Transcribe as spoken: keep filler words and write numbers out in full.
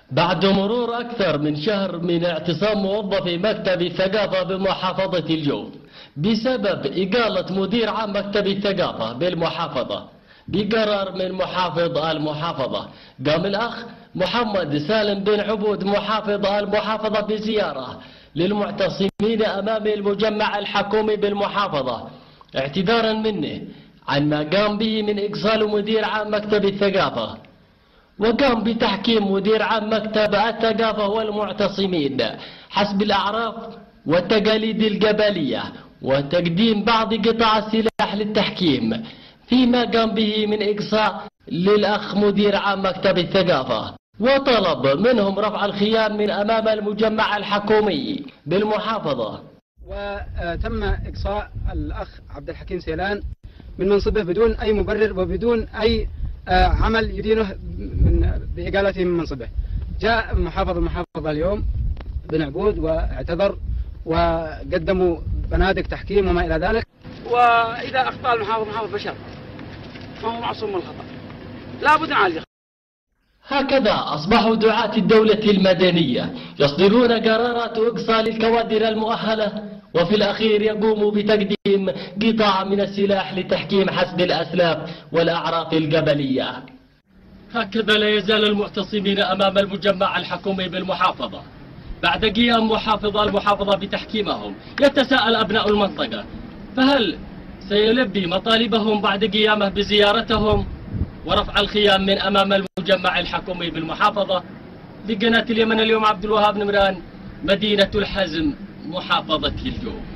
بعد مرور أكثر من شهر من اعتصام موظفي مكتب الثقافة بمحافظة الجوف بسبب إقالة مدير عام مكتب الثقافة بالمحافظة بقرار من محافظ المحافظة، قام الأخ محمد سالم بن عبود محافظ المحافظة بزيارة للمعتصمين أمام المجمع الحكومي بالمحافظة اعتذارا منه عن ما قام به من إقصال مدير عام مكتب الثقافة، وقام بتحكيم مدير عام مكتب الثقافة والمعتصمين حسب الأعراف والتقاليد القبلية وتقديم بعض قطع السلاح للتحكيم، فيما قام به من إقصاء للأخ مدير عام مكتب الثقافة، وطلب منهم رفع الخيام من أمام المجمع الحكومي بالمحافظة. وتم إقصاء الأخ عبد الحكيم سيلان من منصبه بدون أي مبرر وبدون أي عمل يدينه من بإقالته من منصبه. جاء محافظ المحافظة اليوم بن عبود واعتذر وقدموا بنادق تحكيم وما إلى ذلك. وإذا أخطأ المحافظ محافظ بشر فهو معصوم من الخطأ، لا بد عليه. هكذا أصبحوا دعاة الدولة المدنية يصدرون قرارات إقصاء الكوادر المؤهلة، وفي الأخير يقوموا بتقديم قطع من السلاح لتحكيم حسب الأسلاف والأعراف القبلية. هكذا لا يزال المعتصمين أمام المجمع الحكومي بالمحافظة بعد قيام محافظ المحافظة بتحكيمهم. يتساءل أبناء المنطقة، فهل سيلبي مطالبهم بعد قيامه بزيارتهم ورفع الخيام من أمام المجمع الحكومي بالمحافظة؟ لقناة اليمن اليوم عبد الوهاب نمران، مدينة الحزم، محافظة الجوف.